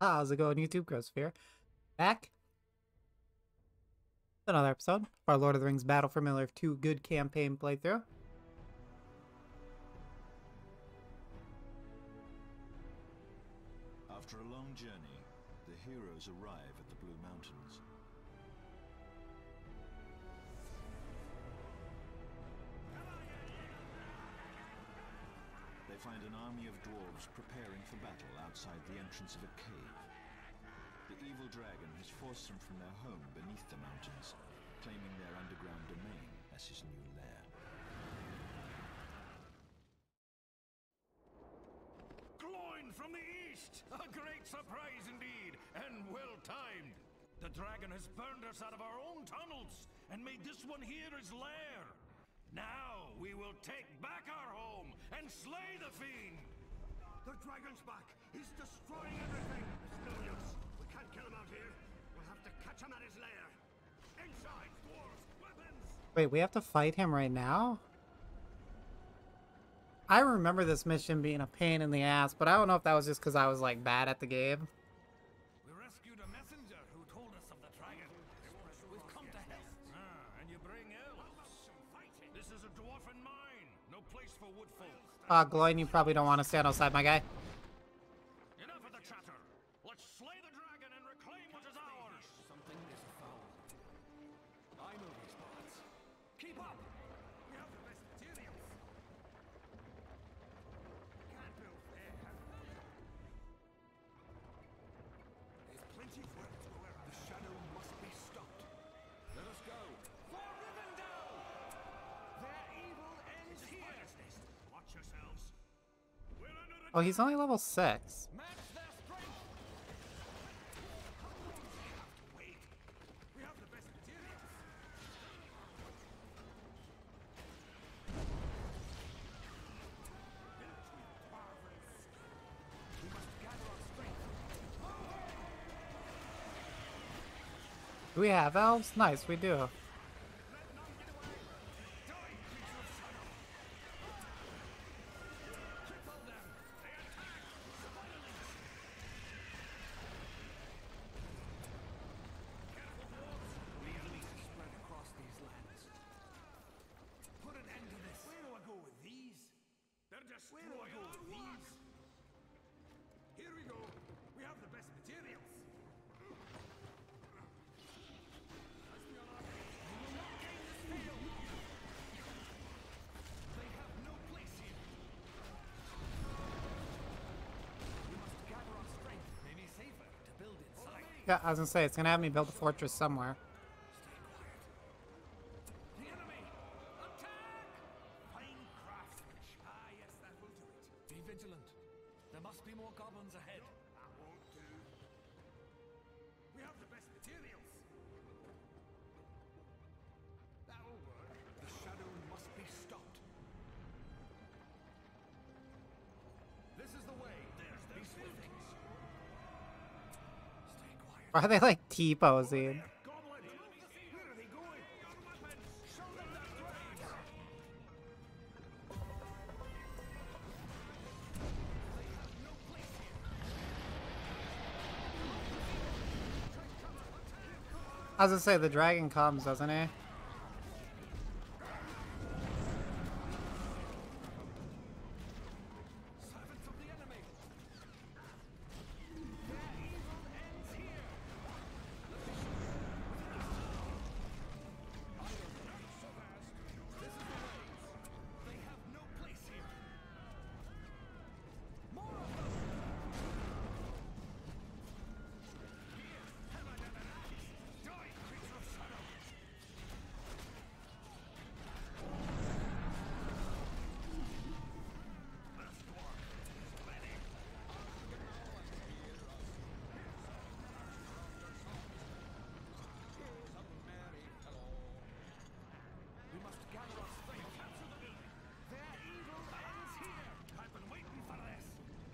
How's it going, YouTube? Growsphere back. Another episode of our Lord of the Rings Battle for Middle Earth 2 good campaign playthrough. After a long journey, the heroes arrive at the Blue Mountains. They find an army of dwarves preparing for battle outside the entrance of a cave. The evil dragon has forced them from their home beneath the mountains, claiming their underground domain as his new lair. Gloin from the east! A great surprise indeed, and well timed. The dragon has burned us out of our own tunnels, and made this one here his lair. Now we will take back our home and slay the fiend! The dragon's back! He's destroying everything! It's no use! We can't kill him out here! We'll have to catch him at his lair! Inside, dwarves! Weapons! Wait, we have to fight him right now? I remember this mission being a pain in the ass, but I don't know if that was just because I was like bad at the game. We rescued a messenger who told us of the dragon. We've come to help. And you bring elves. This is a dwarfen mine. No place for woodfolk. Gloin, you probably don't want to stand outside, my guy. Enough of the chatter. Let's slay the dragon and reclaim what is ours. Something is foul. I know these parts. Keep up. We have the best materials. Can't build there. There's plenty of work to go around. The shadow must be stopped. Let us go. For Rivendell! Their evil ends here. Watch yourselves. We're under attack. Oh, he's only level 6. Match their strength. We have to wait. We have the best materials. We must gather our strength. Do we have elves? Nice, we do. Let none get away. Die, creature of shadow. Cripple them. They attack. Violence. Careful, dwarves. The enemy is spread across these lands. Put an end to this. Where do I go with these? They're destroying our work. Here we go. We have the best materials. Let's be on our way. We will not gain this field. They have no place here. We must gather our strength. Maybe safer to build inside. Yeah, I was gonna say, it's gonna have me build a fortress somewhere. Stay quiet. The enemy! Attack! Fine craftsmanship. Ah, yes, that will do it. Be vigilant. There must be more goblins ahead. That won't do. We have the best materials. That'll work. The shadow must be stopped. This is the way. There's these buildings. Stay quiet. Why are they like T-posing? Goblin! Where are they going? Your weapons! Show them their graves! They have no place here. I was gonna say, the dragon comes, doesn't he? Servants of the enemy! Their evil ends here! This is the way! They have no place here! More of them! Here! Have another axe! Die, creature of shadow! Last dwarf is ready! We must gather our strength. Capture the building. Their evil ends here. I've been waiting for this.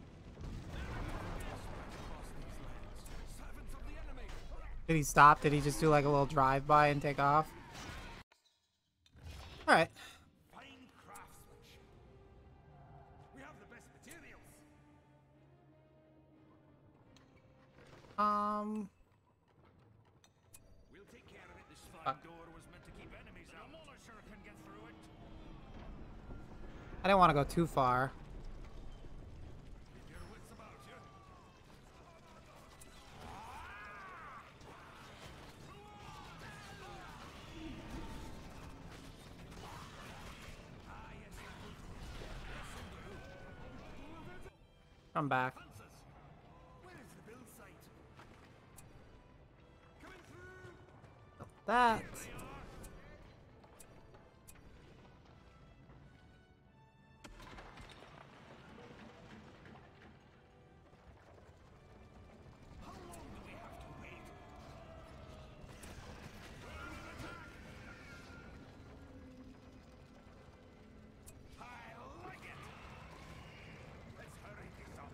Spread across these lands. Servants of the enemy. Did he stop? Did he just do like a little drive-by and take off? Alright. Fine craftsmanship. We have the best materials. We'll take care of it. This fine Fuck. door was meant to keep enemies out. The Molisher can get through it. I didn't want to go too far. Keep your wits about you. I'm back. Where is the build site? Coming through! That. How long do we have to wait? I like it. Let's hurry this up.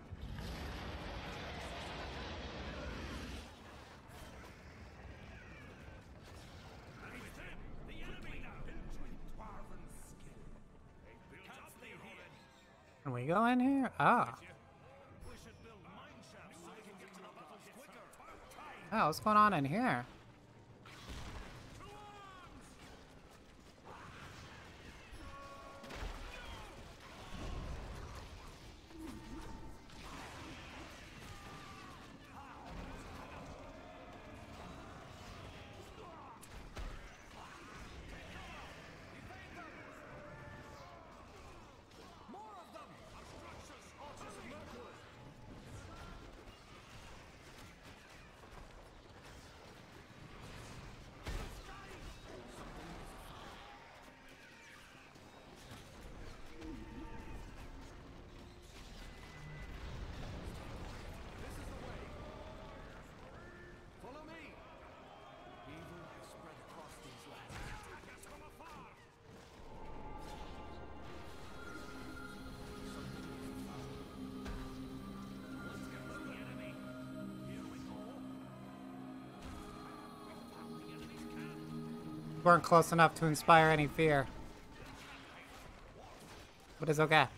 It's them, the enemy now. Built with dwarven skill. They built up the already. Can we go in here? Ah. We should build mine shafts so we can get to the battles quicker. Oh, what's going on in here? More of them! Our structures are just murderers! Follow me! Evil has spread across these lands. Attack us from afar! Let's get rid of the enemy. Here we go. We found the enemy's camp. Weren't close enough to inspire any fear. But it's okay.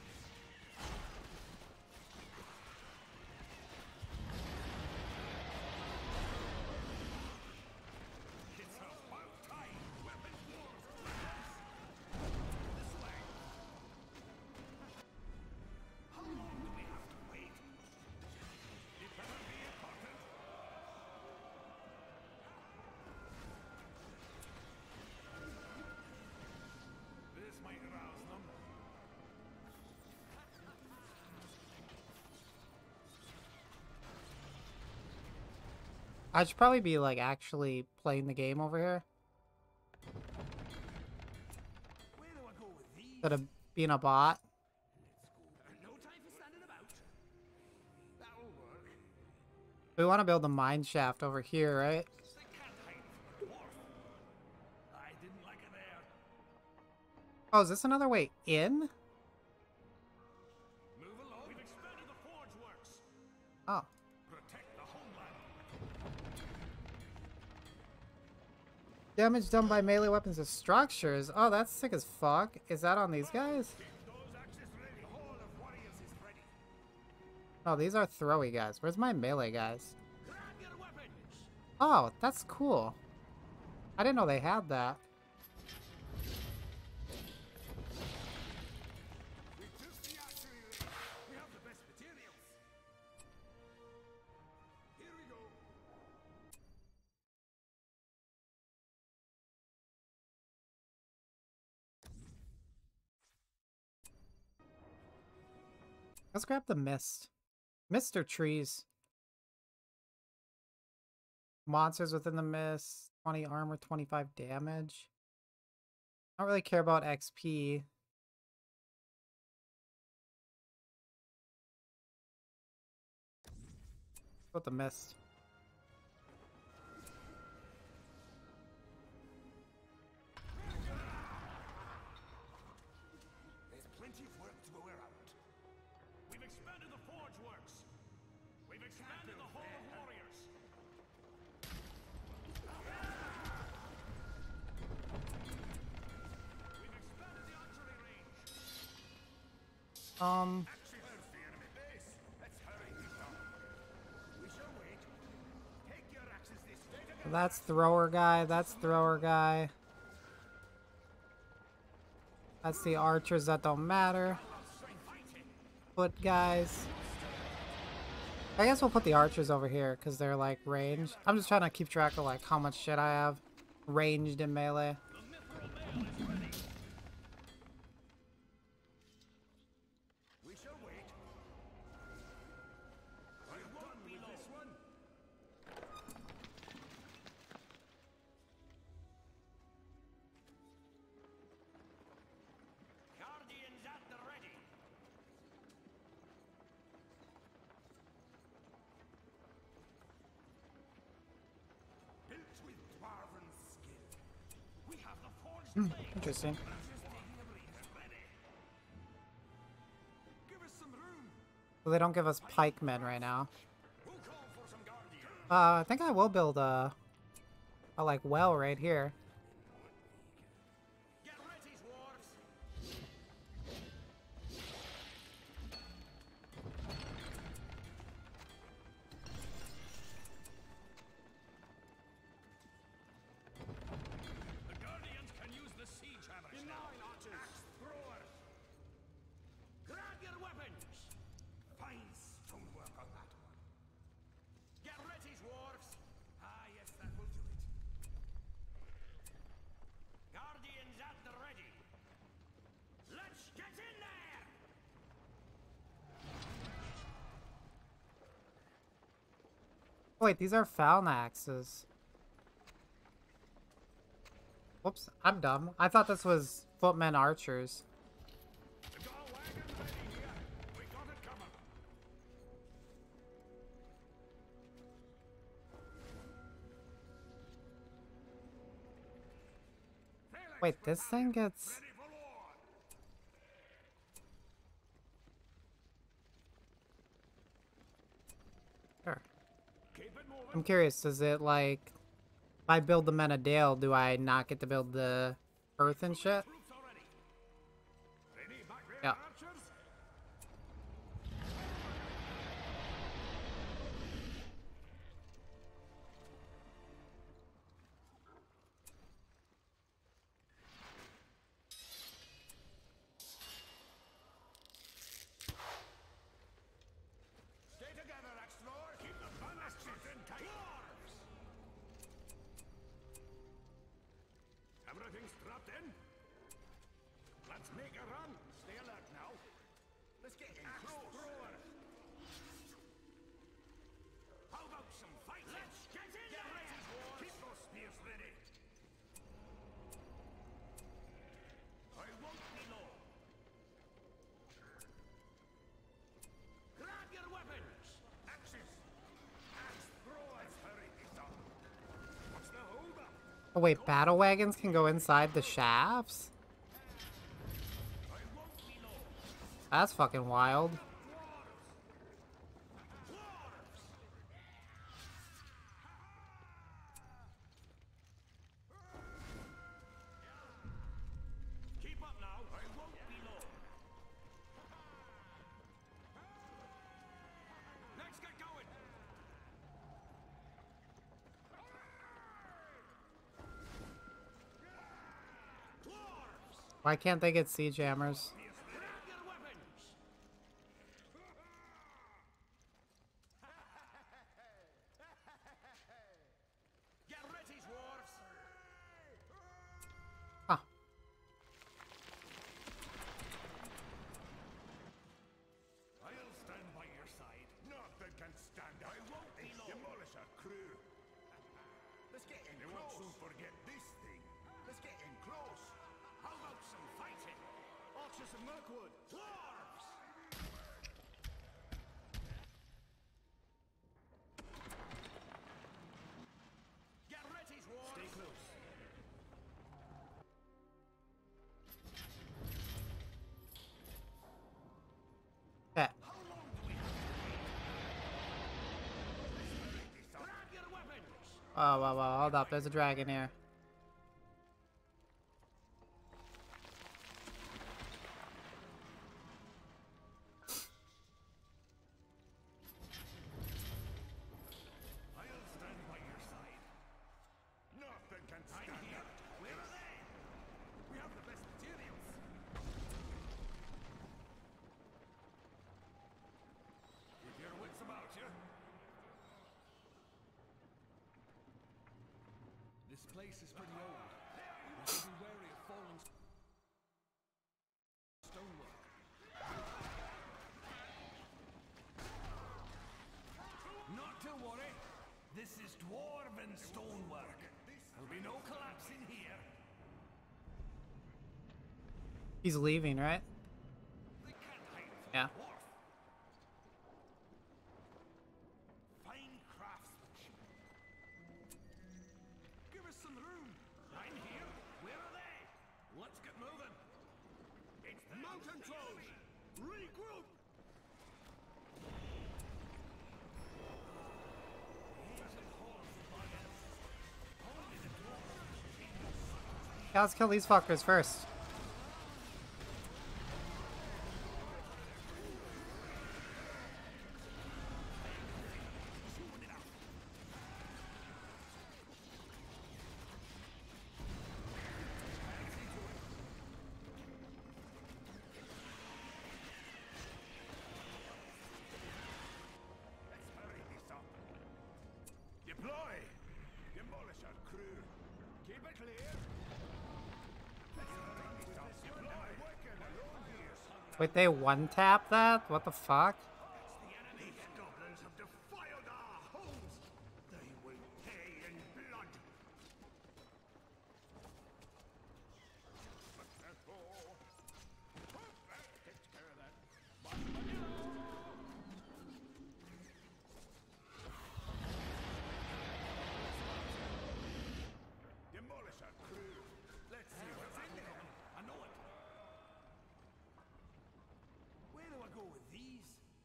It's about time. Weapons wars. This way. How long do we have to wait? It better be important. This might arouse them. I should probably be like actually playing the game over here Where do I go with these? instead of being a bot. No time for standing about. That'll work. We want to build the mine shaft over here, right? They can't hide from a dwarf. I didn't like it there. Oh, is this another way in? Move along. We've expanded the forge works. Oh. Protect the homeland. Damage done by melee weapons to structures. Oh, that's sick as fuck. Is that on these guys? Keep those axes ready. The hall of warriors is ready. Oh, these are throwy guys. Where's my melee guys? Grab your weapons. Oh, that's cool. I didn't know they had that. We took the archery range. We have the best materials. Here we go. Let's grab the mist. Mist or trees? Monsters within the mist. 20 armor, 25 damage. I don't really care about XP. What the mist? There's plenty of work to go around. We've expanded the forge works. We've expanded the hall of warriors. We've expanded the archery range. Um, Actually, there's the enemy base. Let's hurry this up. We shall wait. That's thrower guy. That's thrower guy. That's the archers that don't matter. Foot guys. I guess we'll put the archers over here because they're like ranged. I'm just trying to keep track of like how much shit I have ranged in melee. We shall wait. I won't be this one. Guardians at the ready. Built with dwarven skill. We have the forged blade. Interesting. Give us some room. So they don't give us pikemen right now. We'll call for some guardians. I think I will build a like well right here. Get ready, dwarves. The Guardians can use the siege hammers. In line, archers. Axe throwers. Grab your weapons. Fine stonework on that one. Get ready, dwarves. Ah, yes, that will do it. Guardians at the ready. Let's get in there. Wait, these are Phalanxes. Whoops, I'm dumb. I thought this was footmen archers. We've got a wagon ready here. We got it coming. Wait, this thing gets... Ready for war. Sure. Keep it moving. I'm curious, does it like... If I build the Men of Dale, do I not get to build the earth and shit? Troops already. Ready, back there, Yeah. archers. Stay together, axe throwers. Keep the ballasted in tight. Dwarves. Everything strapped in? Let's make a run. Stay alert now. Let's get in close. Throwers. How about some fight? Let's get in there. Ready, dwarves. Keep those spears ready. I won't be long. Grab your weapons. Axes. Axe throwers. Hurry this up. What's the holdup? Oh wait, battle wagons can go inside the shafts? I won't be long. That's fucking wild. Keep up now. I won't be long. Let's get going. Dwarves! Why can't they get siege hammers? Grab your weapons. Get ready, dwarves. Ah, I'll stand by your side. Nothing can stand up. I won't be long. Demolish our crew. Let's get in They won't close. soon forget this thing. Let's get in close. How about some fighting? Archers of Mirkwood. Dwarves! Get ready, dwarves. Stay close. yeah. How long do we have to wait? Grab your weapons. Oh, wow, hold up. There's a dragon here. I'll stand by your side. This place is pretty old. We should be wary of falling stonework. Not to worry. This is dwarven stonework. There'll be no collapsing here. He's leaving, right? They can't hide from Yeah. a dwarf. Fine craftsmanship. Give us some room. I'm here. Where are they? Let's get moving. It's the mountain trolls. Regroup. Yeah, let's kill these fuckers first. Let's hurry this up. Deploy. Demolish our crew. Keep it clear. Let's hurry this up. Deploy. Working alone here. Wait, they one-tap that? What the fuck? These goblins have defiled our homes. They will pay in blood. That takes care of that. Demolish our crew. Let's see what's in there. I know it. Where do I go with these?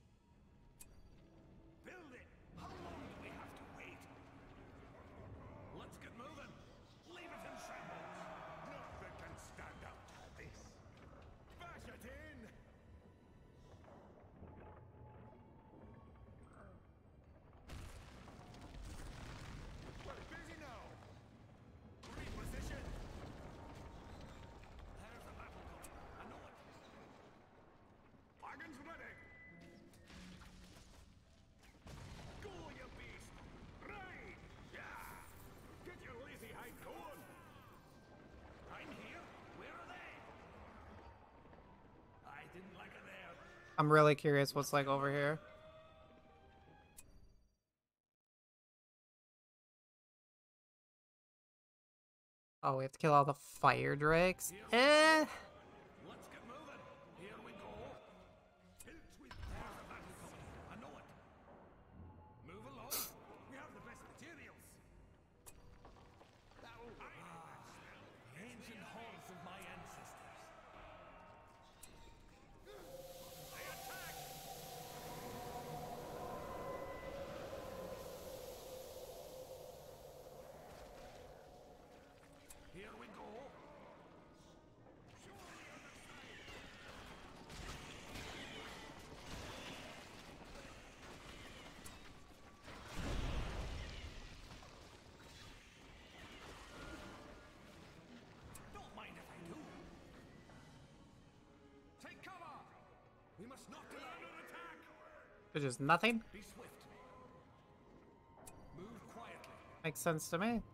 Build it! How long do we have to wait? Let's get moving! Leave it in shambles! Nothing can stand up to this! Bash it in! We're busy now! Reposition! There's a battle coming. I know it! Wagons ready! Go, you beast! Ride! Yeah! Get your lazy hide going! I'm here! Where are they? I didn't like it there. I'm really curious what's like over here. Oh, we have to kill all the fire drakes? Eh. Let's get moving! Here we go! Tilt with there's a battle coming! I know it! Move along! We have the best materials! Ancient halls of my ancestors! They attack! Here we go! Don't mind if I do. Take cover! We must not be under attack! There's just nothing? Be swift. Move quietly. Makes sense to me.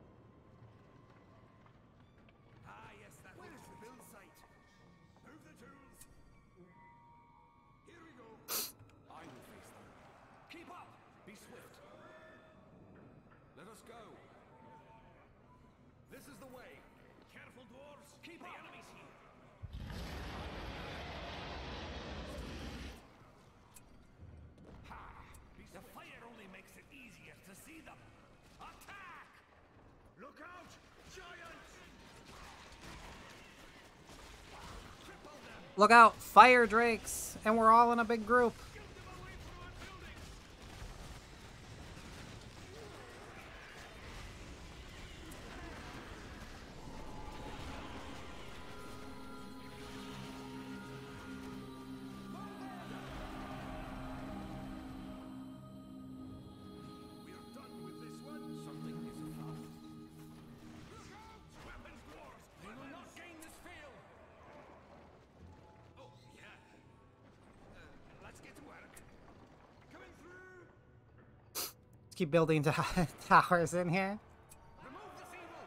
Ah, yes, that where is the build site? Move the tools. Here we go. I will face them. Keep up. Be swift. Let us go. This is the way. Careful, dwarves. Keep the enemies here. Ha! The fire only makes it easier to see them. Attack! Look out, giants! Triple them. Look out, fire drakes! And we're all in a big group. Get them away from our building! We are done with this one. Something is afoul. Look out! Weapons, dwarves! They will not gain this field! Oh, yeah. Let's get to work. Coming through! Keep building towers in here. Remove this evil!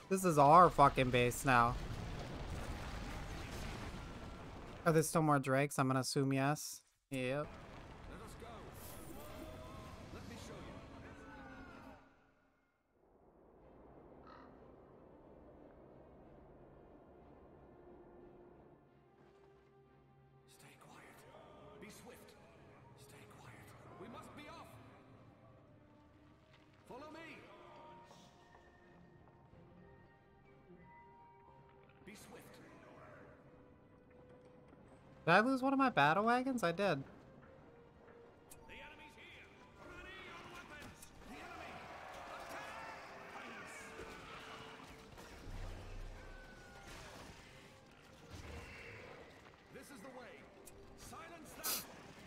This is our fucking base now. Are there still more drakes? I'm gonna assume yes. Yep. Let us go. Let me show you. Stay quiet. Be swift. Stay quiet. We must be off. Follow me. Be swift. Did I lose one of my battle wagons? I did. The enemy's here! Ready your weapons! The enemy! This is the way. Silence them.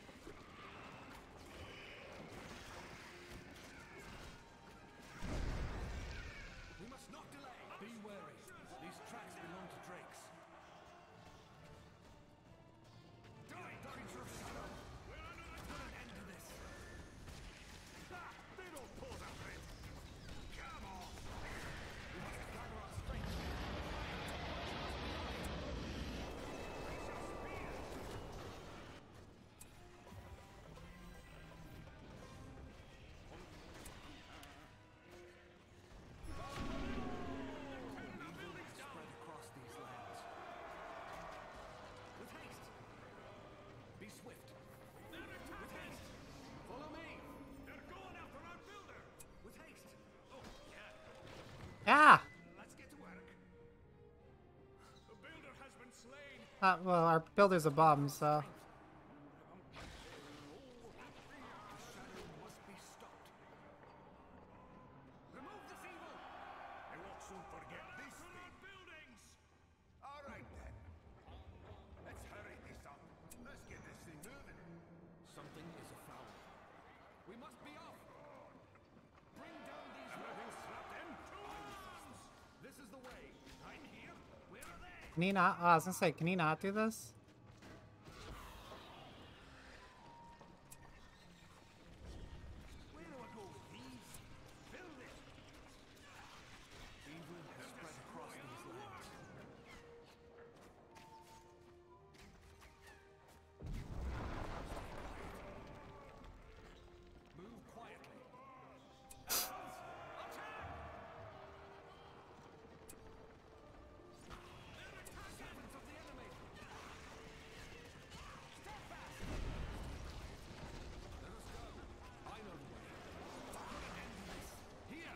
We must not delay. Be wary. These tracks belong to Drakes. Die, creature of shadow. We're under the put an end to this. They don't pose a threat! Come on! We must gather our strength. Spread across these lands. With haste. Be swift. With haste. Follow me. They're going after our builder! With haste. Oh, yeah. Yeah! Let's get to work. The builder has been slain! Well, our builder's a bum, so... Shadow must be stopped. Remove this evil. They won't soon forget this thing. Buildings! All right then. Let's hurry this up. Let's get this thing moving. Something is afoul. We must be off. Bring down these Everything's strapped in? This is the way. Right here? Where are they? Can he not? Oh, I was gonna say, can he not do this? Where do I go with these? Build it! Evil has spread across these lands. Move quietly. Servants of the enemy! Stand fast! Let us go. I know the way. End this. Here!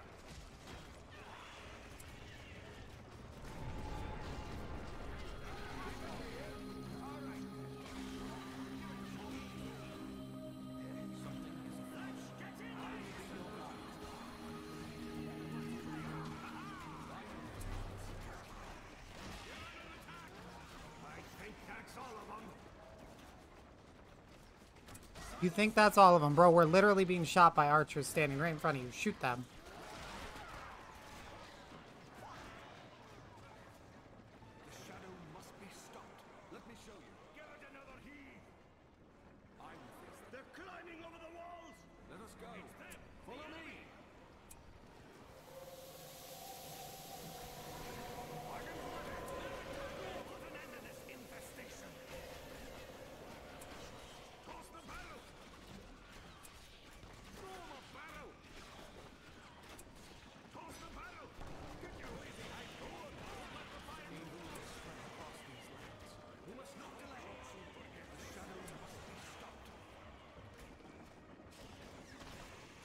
All right. Something is afoul. Get in! I think that's all of them. You think that's all of them, bro? We're literally being shot by archers standing right in front of you. Shoot them. The shadow must be stopped. Let me show you. Give it another heave! I will face them. They're climbing over the walls! Let us go. It's them! Follow me. Put an end to this infestation! Toss the barrel! Throw him a barrel! Toss the barrel! Get your lazy hide going! Let the fire Evil has spread across these lands. We must not delay. The shadow must be stopped.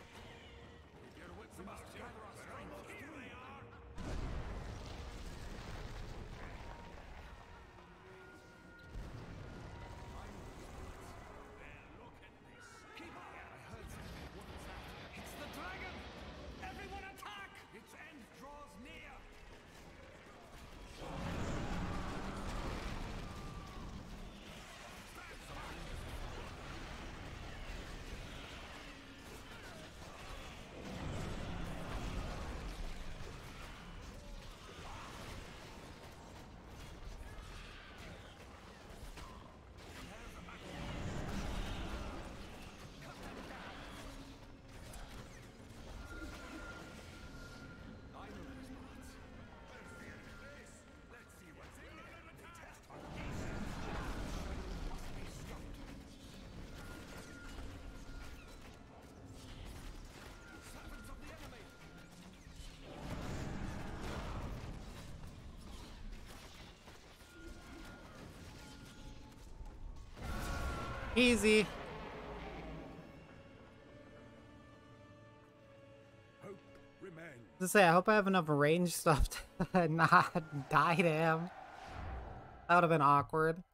Easy. Hope remains. To say, I hope I have enough range stuff to not die to him. That would have been awkward.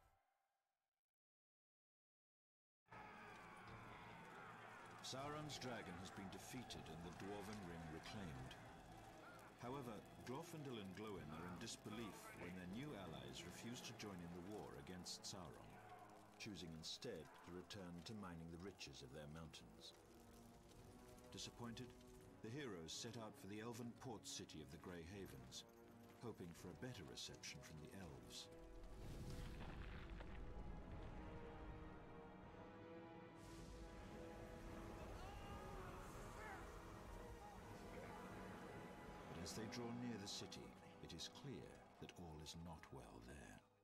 Sauron's dragon has been defeated and the Dwarven Ring reclaimed. However, Glorfindel and Glóin are in disbelief when their new allies refuse to join in the war against Sauron, choosing instead to return to mining the riches of their mountains. Disappointed, the heroes set out for the elven port city of the Grey Havens, hoping for a better reception from the elves. But as they draw near the city, it is clear that all is not well there.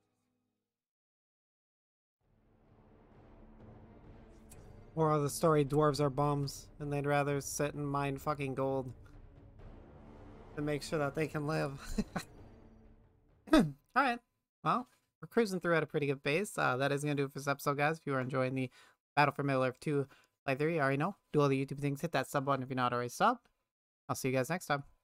Moral of the story, dwarves are bums, and they'd rather sit and mine fucking gold to make sure that they can live. Alright, well, we're cruising through at a pretty good pace. That is going to do it for this episode, guys. If you are enjoying the Battle for Middle-earth 2 playthrough, you already know, do all the YouTube things, hit that sub button if you're not already sub. I'll see you guys next time.